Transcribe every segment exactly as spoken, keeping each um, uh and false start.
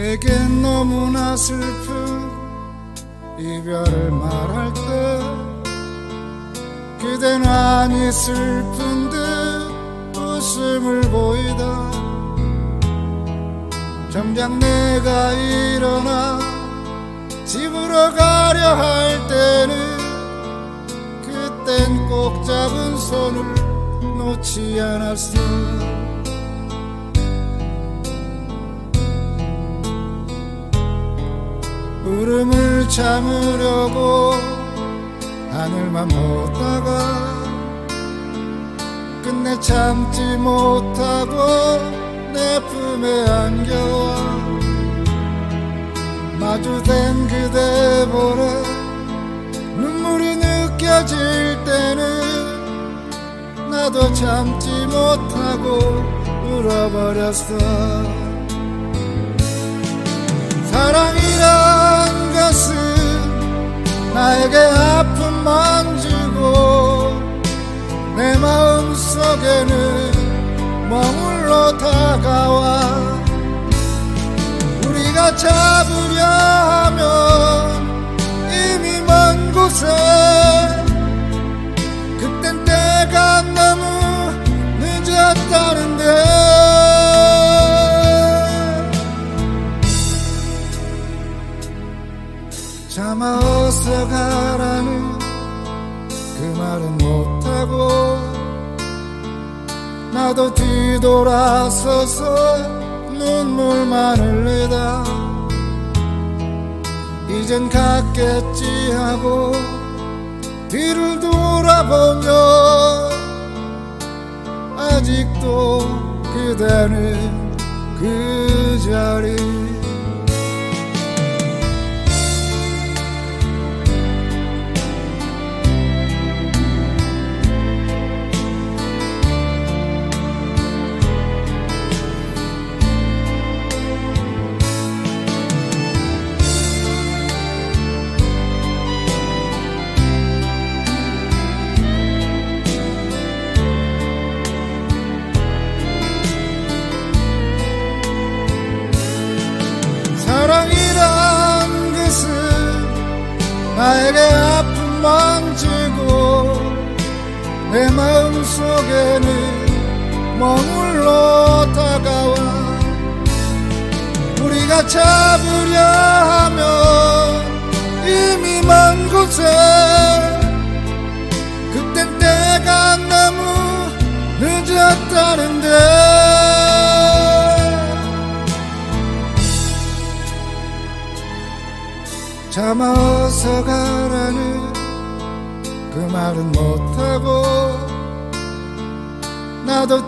내겐 너무나 슬픈 이별을 말할 때 그댄 많이 슬픈 듯 웃음을 보이다. 정작 내가 일어나 집으로 가려 할 때는 그땐 꼭 잡은 손을 놓지 않았어. 울음을 참으려고 하늘만 보다가 끝내 참지 못하고 내 품에 안겨와 마주된 그대 보래 눈물이 느껴질 때는 나도 참지 못하고 울어버렸어. 사랑이란 것은 나에게 아픔만 주고 내 마음속에는 머물러 다가와 우리가 잡으려 하면 이미 먼 곳에 그땐 때가 너무 늦었다는데 차마 어서 가라는 그 말은 못하고 나도 뒤돌아서서 눈물만 흘리다 이젠 갔겠지 하고 뒤를 돌아보며 아직도 그대는 그 자리. 사랑이란 것은 나에게 아픔만 주고 내 마음속에는 머물러 다가와 우리가 잡으려 하면 이미 먼 곳에 그땐 때가 너무 늦었다는데 차마 어서 가라는 그 말은 못하고 나도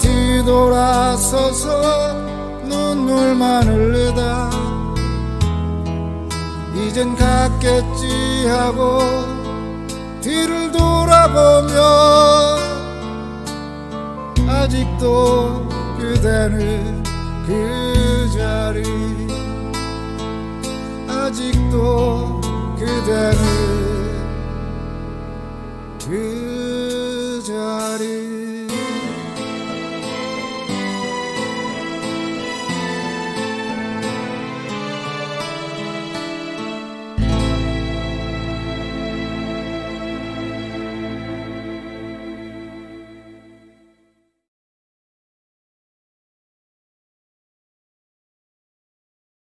뒤돌아서서 눈물만 흘리다 이젠 갔겠지 하고 뒤를 돌아보며 아직도 그대는 그 자리 아직도